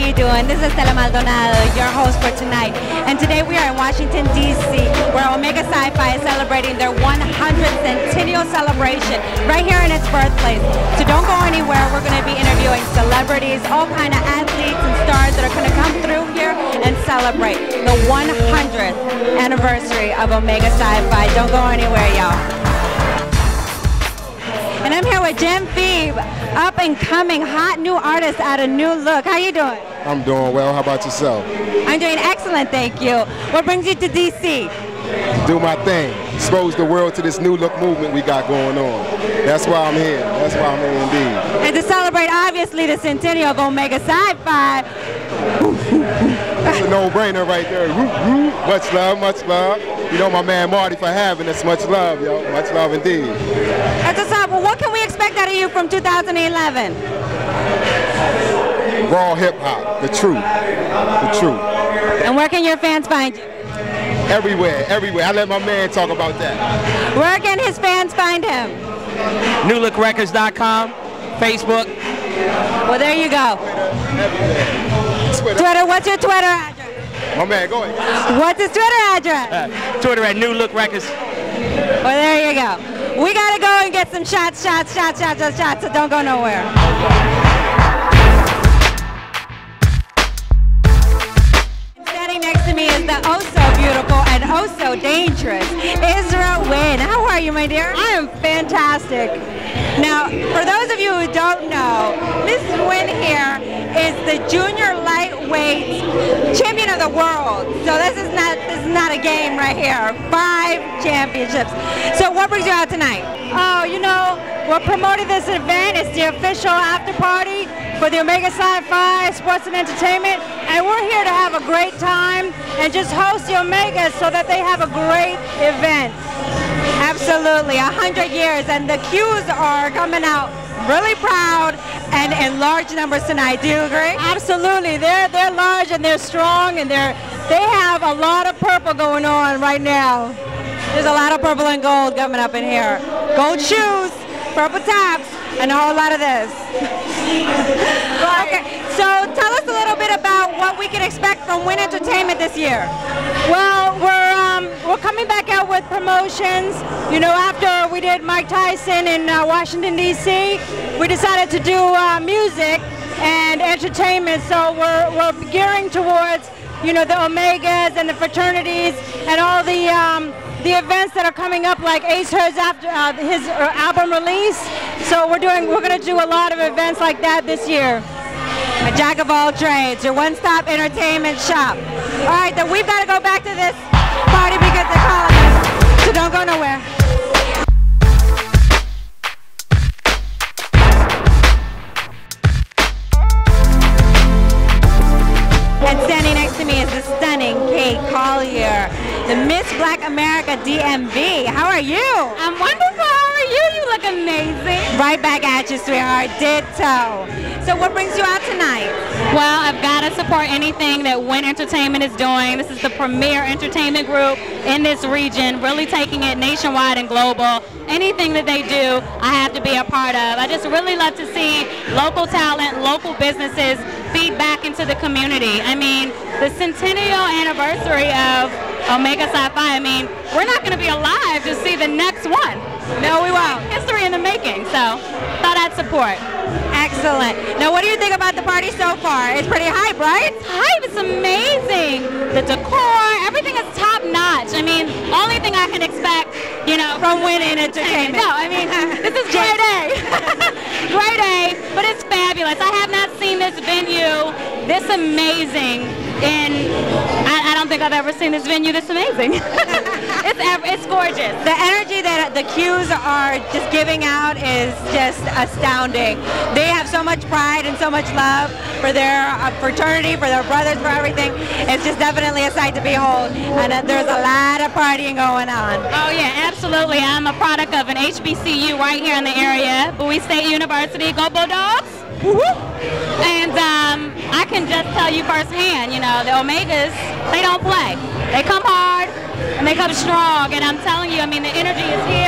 you doing? This is Stella Maldonado, your host for tonight. And today we are in Washington, D.C., where Omega Psi Phi is celebrating their 100th centennial celebration right here in its birthplace. So don't go anywhere. We're going to be interviewing celebrities, all kind of athletes and stars that are going to come through here and celebrate the 100th anniversary of Omega Psi Phi. Don't go anywhere, y'all. And I'm here with Jim Phoebe, up and coming, hot new artist out of New Look. How you doing? I'm doing well. How about yourself? I'm doing excellent, thank you. What brings you to D.C.? To do my thing. Expose the world to this New Look movement we got going on. That's why I'm here. That's why I'm here indeed. And to celebrate, obviously, the centennial of Omega Psi Phi. That's a no-brainer right there. Much love, much love. You know my man Marty for having us. Much love, yo. Much love indeed. That's what's up. Well, what can we expect out of you from 2011? Raw hip-hop. The truth. The truth. And where can your fans find you? Everywhere, everywhere. I let my man talk about that. Where can his fans find him? NewLookRecords.com, Facebook. Well, there you go. Twitter, what's your Twitter address? My man, go ahead. What's his Twitter address? Twitter at New Look Records. Well, there you go. We got to go and get some shots, so don't go nowhere. Standing next to me is the oh-so-beautiful and oh-so-dangerous Wynn. How are you, my dear? I am fantastic. Now, for those of you who don't know, Miss Wynn here is the junior lightweight champion of the world. So this is not a game right here. 5 championships. So what brings you out tonight? Oh, you know, we're promoting this event. It's the official after party for the Omega Psi Phi Sports and Entertainment, and we're here to have a great time and just host the Omegas so that they have a great event. Absolutely, 100 years, and the Qs are coming out really proud and in large numbers tonight. Do you agree? Absolutely, they're large and they're strong, and they have a lot of purple going on right now. There's a lot of purple and gold coming up in here. Gold shoes, purple tops, and a whole lot of this. Okay, so tell us a little bit about what we can expect from Wynn Entertainment this year. Well, we're coming back out with promotions. You know, after we did Mike Tyson in Washington, D.C., we decided to do music and entertainment. So we're gearing towards, you know, the Omegas and the fraternities and all the events that are coming up, like Ace Hurd's after his album release. So we're going to do a lot of events like that this year. A jack of all trades, your one-stop entertainment shop. All right, then we've got to go back to this party because they're calling us, so don't go nowhere. And standing next to me is the stunning Kate Collier, the Miss Black America DMV. How are you? I'm wonderful. How are you? You look amazing. Right back at you, sweetheart. Ditto. So what brings you out tonight? Well, I've got to support anything that Wynn Entertainment is doing. This is the premier entertainment group in this region, really taking it nationwide and global. Anything that they do, I have to be a part of. I just really love to see local talent, local businesses feed back into the community. I mean, the centennial anniversary of Omega Psi Phi, I mean, we're not going to be alive to see the next one. No, we won't. History in the making, so thought I'd support. Excellent. Now, what do you think about the party so far? It's pretty hype, right? It's hype. It's amazing. The decor, everything is top notch. I mean, only thing I can expect, you know, from Wynn Entertainment. No, I mean, this is grade A. Grade A, but it's fabulous. I have not seen this venue this amazing, and I don't think I've ever seen this venue this amazing. It's gorgeous. The energy that the Qs are just giving out is just astounding. They have so much pride and so much love for their fraternity, for their brothers, for everything. It's just definitely a sight to behold, and there's a lot of partying going on. Oh yeah, absolutely. I'm a product of an HBCU right here in the area, Bowie State University. Go Bulldogs! And I can just tell you firsthand, you know, the Omegas, they don't play. They come hard and they come strong, and I'm telling you, I mean, the energy is here. They're having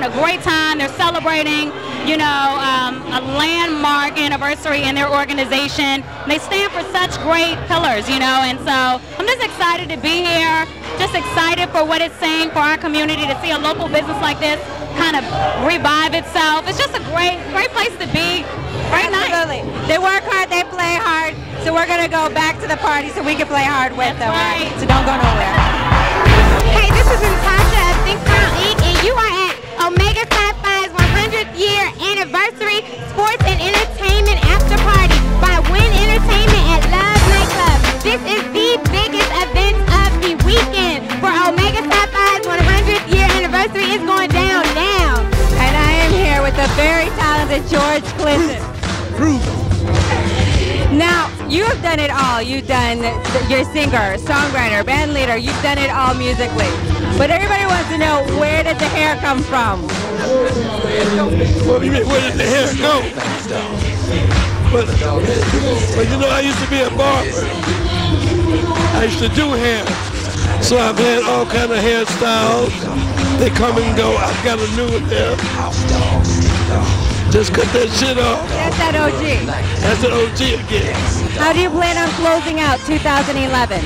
a great time. They're celebrating, you know, a landmark anniversary in their organization. They stand for such great pillars, you know, and so I'm just excited to be here, just excited for what it's saying for our community, to see a local business like this kind of revive itself. It's just a great place to be. Great night. Absolutely. They work hard, they play hard, so we're going to go back to the party so we can play hard with them. Right. So don't go nowhere. Hey, this is Natasha of Think Brown Inc., and you are at Omega Psi Phi's 100th year anniversary sports and entertainment after party by Wynn Entertainment at Love Nightclub. This is the biggest event of the weekend for Omega Psi Phi's 100th year anniversary. It's going down now. And I am here with the very talented George Clinton. Now, you have done it all. You've done, you're singer, songwriter, band leader. You've done it all musically. But everybody wants to know, where did the hair come from? Well, you mean, where did the hair go? But you know, I used to be a barber. I used to do hair. So I've had all kind of hairstyles. They come and go. I've got a new one there. Just cut that shit off. That's that OG. That's an OG again. How do you plan on closing out 2011?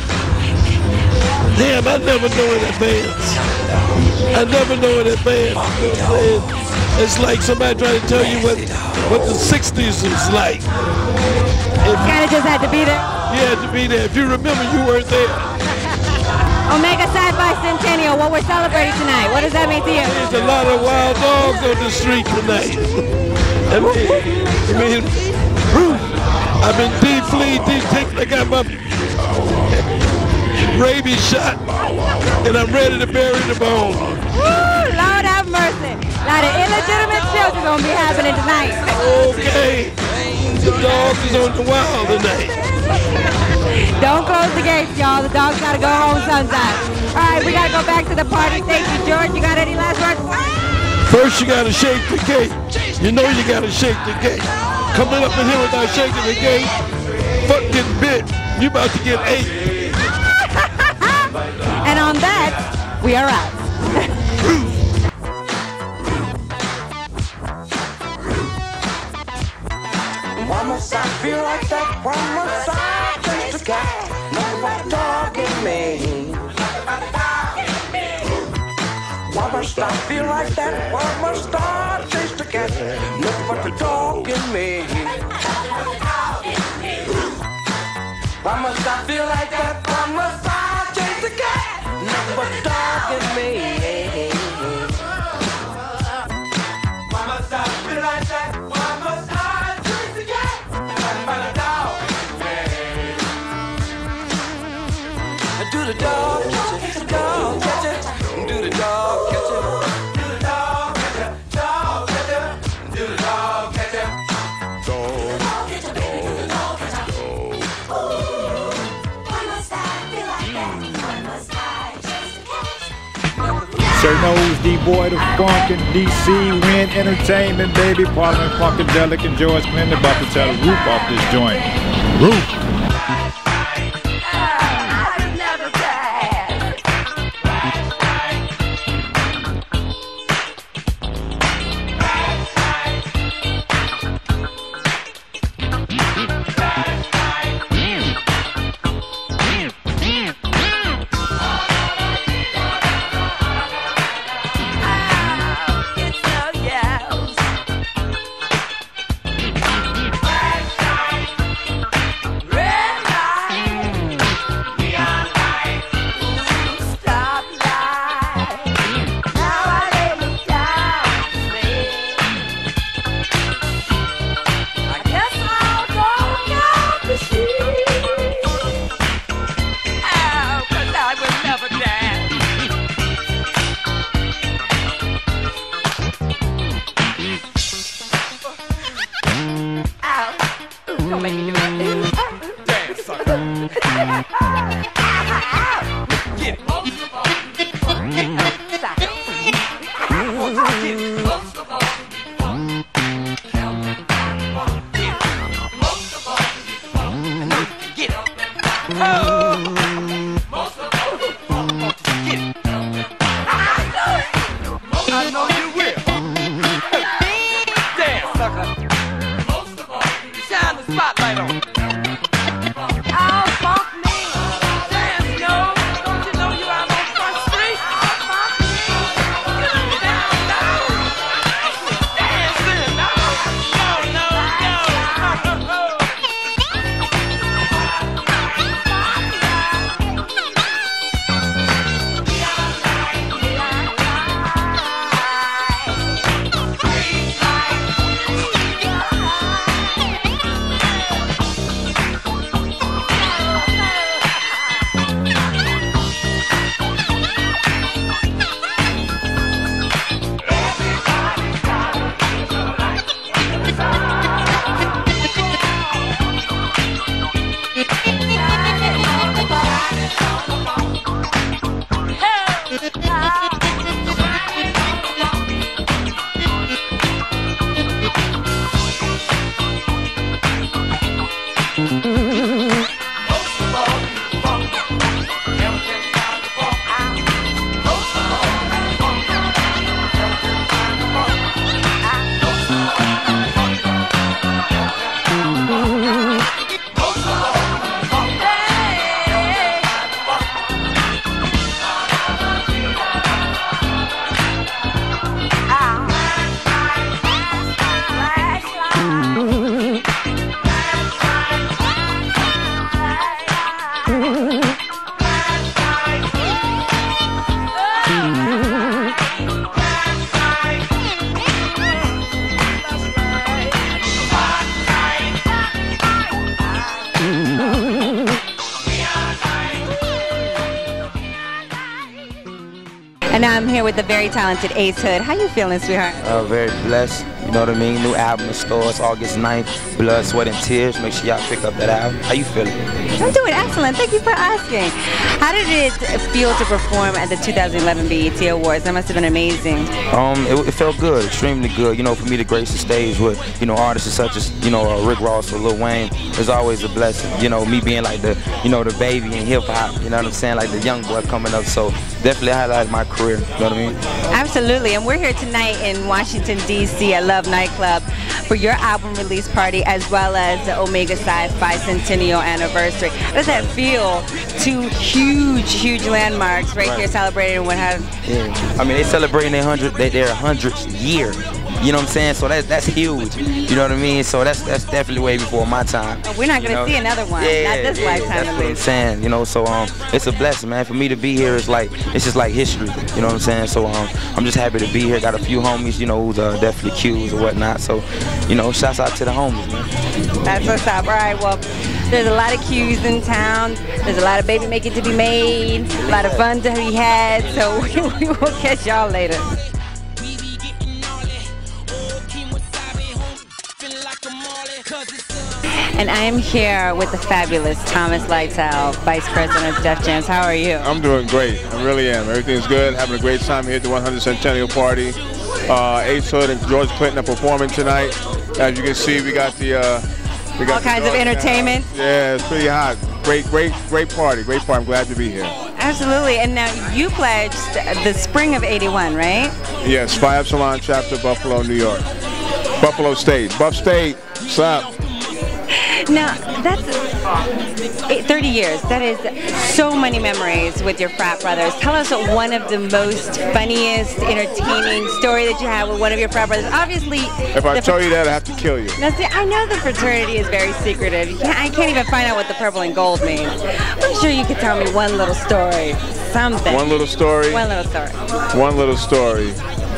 Damn, I never know in advance. I never know in advance. It's like somebody trying to tell you what the 60s was like. You kind of just had to be there. You had to be there. If you remember, you weren't there. Omega Psi Phi Centennial, what we're celebrating tonight. What does that mean to you? There's a lot of wild dogs on the street tonight. I mean, I've been defleed, I got my rabies shot, and I'm ready to bury the bone. Woo, Lord have mercy. A lot of illegitimate children going to be happening tonight. Okay, the dogs is on the wild tonight. Don't close the gates, y'all. The dogs got to go home sometime. All right, we got to go back to the party. Thank you, George. You got any last words? First, you got to shake the gate. You know you got to shake the gate. Coming up in here without shaking the gate, fucking bitch, you about to get 8. And on that, we are out. Why must I feel like that? Why must I chase the cat? Nobody talking me. Why must I feel like that? Why must I chase the cat? Nobody talking me. Why must I feel like that? Why must I chase the cat? Nobody talking me. Why must I feel like that? Why must I? Do the dog catch it, dog catch it, do the dog catch it, do the dog catch it, dog catch it, do the dog catch it, dog catch it, dog catch it, Why must I feel like that? Why must I chase the cat? Sir knows the boy, the funk in DC, Wynn Entertainment, baby, Parliament Funkadelic and George Clinton about to tear the roof off this joint. Roof. Red And now I'm here with the very talented Ace Hood. How you feeling, sweetheart? Very blessed. You know what I mean? New album in stores August 9th. Blood, Sweat, and Tears. Make sure y'all pick up that album. How you feeling? I'm doing excellent. Thank you for asking. How did it feel to perform at the 2011 BET Awards? That must have been amazing. It felt good, extremely good. You know, for me to grace the stage with, you know, artists such as, you know, Rick Ross or Lil Wayne is always a blessing. You know, me being like the, you know, the baby in hip hop. You know what I'm saying? Like the young boy coming up. So definitely highlighted my career. You know what I mean? Absolutely. And we're here tonight in Washington, D.C. at Love Nightclub for your album release party as well as the Omega Psi Phi centennial anniversary. How does that feel? Two huge landmarks right here celebrating what have. Yeah. I mean, they celebrating their 100th year. You know what I'm saying? So that's huge. You know what I mean? So that's definitely way before my time. We're not gonna see another one. Yeah, not this lifetime that's at what I'm least. saying. You know, so it's a blessing, man. For me to be here is like, it's just like history. You know what I'm saying? So I'm just happy to be here. Got a few homies, you know, who's definitely Qs or whatnot. So, you know, shouts out to the homies, man. That's what's up. All right, well, there's a lot of Qs in town. There's a lot of baby making to be made. A lot of fun to be had. So we will catch y'all later. And I am here with the fabulous Thomas Lightell, Vice President of Def Jams. How are you? I'm doing great. I really am. Everything's good. Having a great time here at the 100th Centennial Party. Ace Hood and George Clinton are performing tonight. As you can see, we got all kinds of entertainment. Yeah, it's pretty hot. Great party. Great party. I'm glad to be here. Absolutely. And now you pledged the spring of '81, right? Yes, Phi Epsilon chapter, Buffalo, New York. Buffalo State. Buff State. Slap. Now, that's 30 years. That is so many memories with your frat brothers. Tell us one of the most funniest, entertaining story that you had with one of your frat brothers. Obviously, if I tell you that, I have to kill you. Now, see, I know the fraternity is very secretive. I can't even find out what the purple and gold means. I'm sure you could tell me one little story. Something. One little story? One little story. One little story.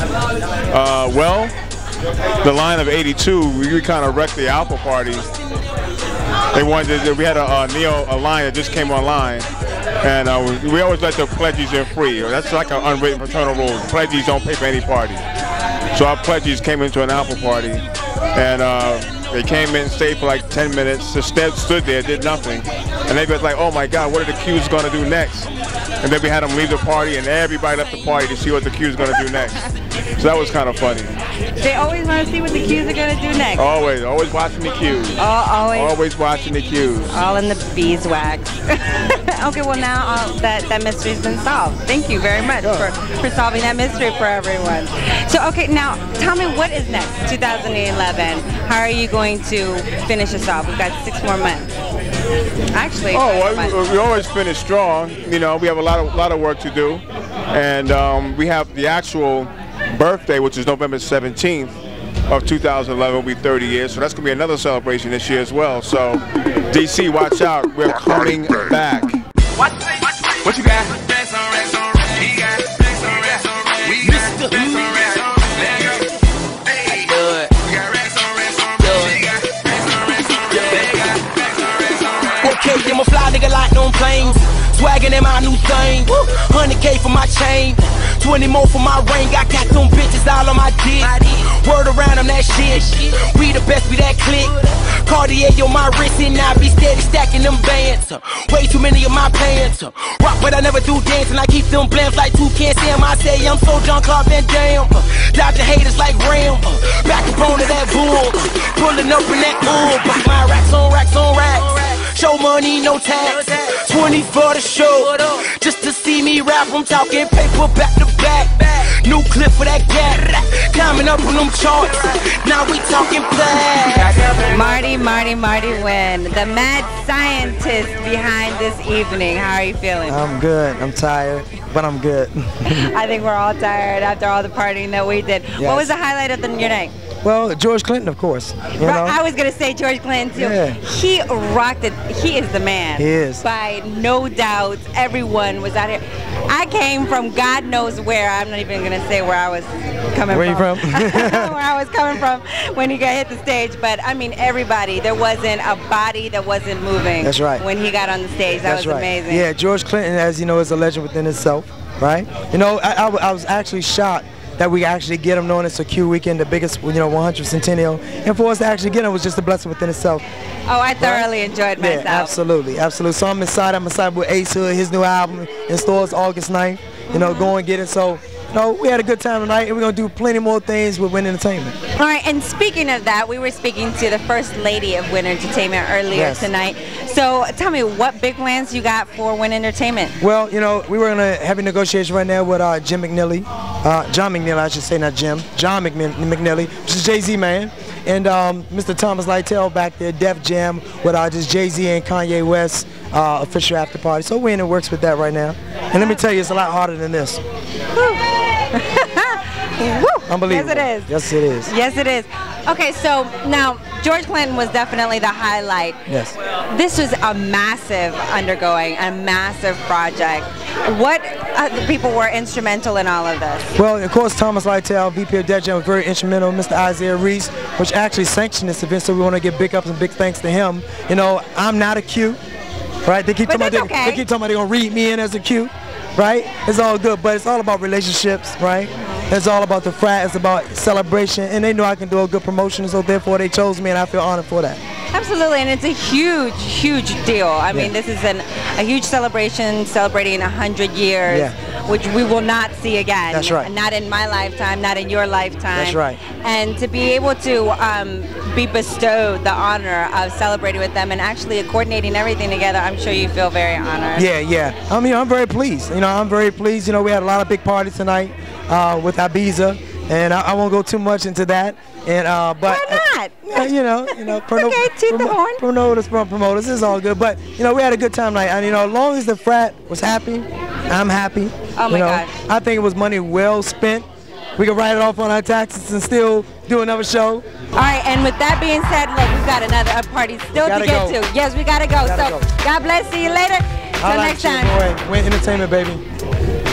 Well, the line of '82, we kind of wrecked the Alpha party. They wanted we had a line that just came online, and we always let the pledges in free. That's like an unwritten fraternal rule. Pledges don't pay for any party. So our pledges came into an Alpha party, and they came in, stayed for like 10 minutes, just stood there, did nothing, and they was like, "Oh my God, what are the Qs gonna do next?" And then we had them leave the party, and everybody left the party to see what the Qs gonna do next. So that was kind of funny. They always want to see what the Qs are going to do next. Always watching the Qs. Always watching the Qs. All in the beeswax. Okay, well now that mystery's been solved. Thank you very much for solving that mystery for everyone. So okay, now tell me what is next, 2011. How are you going to finish us off? We've got 6 more months. Actually, we always finish strong. You know, we have a lot of work to do, and we have the actual birthday, which is November 17th of 2011, will be 30 years. So that's going to be another celebration this year as well. So, DC, watch out. We're coming back. What you got? Okay, I'm a fly nigga like on planes. Swaggin' in my new thing. 100K for my chain. 20 more for my ring. I got them bitches all on my dick. Word around on that shit. We the best, we that click. Cartier on my wrist and I be steady stacking them bands. Way too many of my pants. Rock but I never do dance and I keep them blamps like 2 can't Sam. I say I'm so Jean-Claude Van Damme. Dodge the haters like Ram. Back up onto that bull. Pulling up in that bull. My racks on racks on racks. Show money, no tax. 20 for the show. Just to see me rap, I'm talking paper back to back. New clip for that gap. Climbing up on them charts. Now we talking black. Marty Wynn, the mad scientist behind this evening. How are you feeling? I'm good. I'm tired, but I'm good. I think we're all tired after all the partying that we did. Yes. What was the highlight of your night? Well, George Clinton, of course. You know? I was going to say George Clinton, too. Yeah. He rocked it. He is the man. He is. By no doubt, everyone was out here. I came from God knows where. I'm not even going to say where I was coming from. Where you from? Where I was coming from when he got hit the stage. But, I mean, everybody. There wasn't a body that wasn't moving. That's right. When he got on the stage. That was right. amazing. Yeah, George Clinton, as you know, is a legend within himself. right? You know, I was actually shocked that we actually get them, knowing it's a Q weekend, the biggest, 100th centennial, and for us to actually get them was just a blessing within itself. Oh, I thoroughly enjoyed myself. Yeah, absolutely, absolutely. So I'm excited. I'm excited with Ace Hood, his new album in stores August 9th. Go and get it. So, we had a good time tonight, and we're gonna do plenty more things with Wynn Entertainment. All right, and speaking of that, we were speaking to the First Lady of Wynn Entertainment earlier tonight. So tell me, what big plans you got for Wynn Entertainment? Well, we were in a heavy negotiation right now with John McNeely, I should say, not Jim, John McNeely, which is Jay-Z man, and Mr. Thomas Lytell back there, Def Jam, with just Jay-Z and Kanye West official after party. So we're in the works with that right now. And let me tell you, it's a lot harder than this. Unbelievable. Yes, it is. Yes, it is. Yes, it is. Okay, so now George Clinton was definitely the highlight. Yes. This was a massive undergoing, a massive project. What other people were instrumental in all of this? Well, of course, Thomas Lytell, VP of Def Jam, was very instrumental. Mr. Isaiah Reese, which actually sanctioned this event, so we want to give big ups and big thanks to him. I'm not a Q, right? They keep talking about they're gonna read me in as a Q, right? It's all good, but it's all about relationships, right? It's all about the frat. It's about celebration, and they know I can do a good promotion, so therefore they chose me, and I feel honored for that. Absolutely, and it's a huge, huge deal. I mean, this is a huge celebration, celebrating 100 years, which we will not see again. That's right. Not in my lifetime, not in your lifetime. That's right. And to be able to be bestowed the honor of celebrating with them and actually coordinating everything together, I'm sure you feel very honored. Yeah. I mean, I'm very pleased. I'm very pleased. We had a lot of big parties tonight with Ibiza, and I won't go too much into that. And but why not? promoters, it's all good. But we had a good time tonight, and as long as the frat was happy, I'm happy. Oh my gosh. I think it was money well spent. We can write it off on our taxes and still do another show. All right, and with that being said, look, we've got another party still to get to. Yes, we gotta go. God bless. See you later. Till next time. Wynn Entertainment, baby.